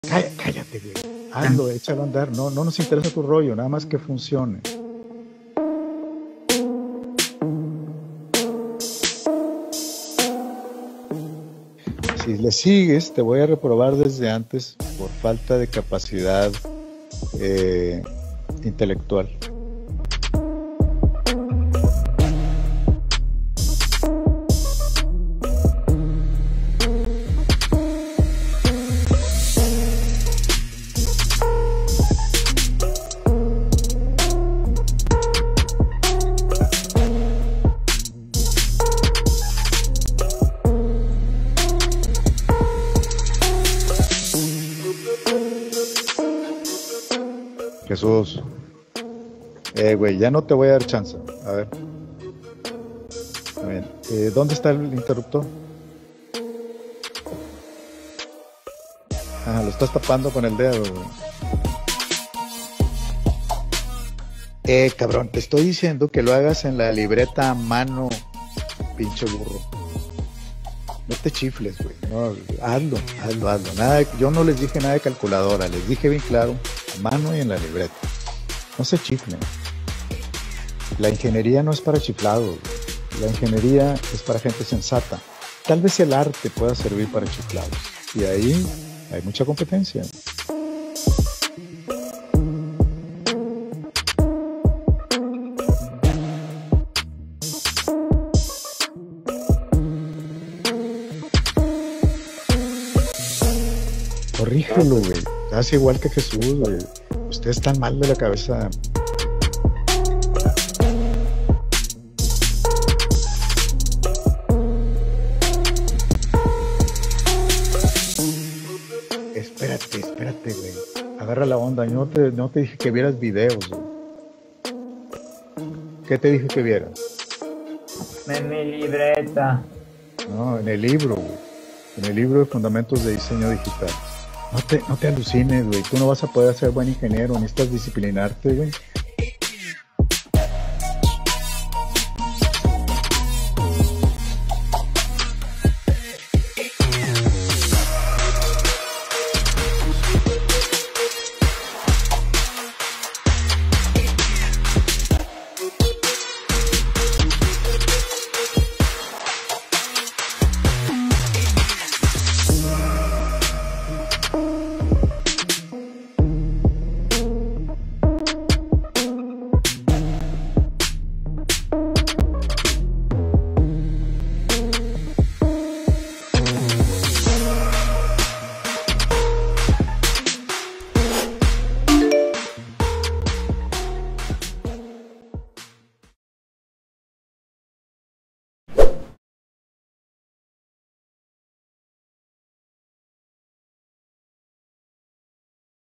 Cállate, güey. Hazlo, échalo a andar. No, no nos interesa tu rollo, nada más que funcione. Si le sigues, te voy a reprobar desde antes por falta de capacidad intelectual. Jesús, güey, ya no te voy a dar chance. A ver. A ver, ¿dónde está el interruptor? Ah, lo estás tapando con el dedo, güey. Cabrón, te estoy diciendo que lo hagas en la libreta a mano, pinche burro. No te chifles, güey. No, hazlo. Nada, yo no les dije nada de calculadora, les dije bien claro, a mano y en la libreta. No se chiflen. La ingeniería no es para chiflados. La ingeniería es para gente sensata. Tal vez el arte pueda servir para chiflados. Y ahí hay mucha competencia. Corrígelo, güey. Estás igual que Jesús, güey. Ustedes están mal de la cabeza. Espérate, güey. Agarra la onda. Yo no te dije que vieras videos, güey. ¿Qué te dije que vieras? En mi libreta. No, en el libro, güey. En el libro de Fundamentos de Diseño Digital. No te alucines, güey. Tú no vas a poder ser buen ingeniero. Necesitas disciplinarte, güey.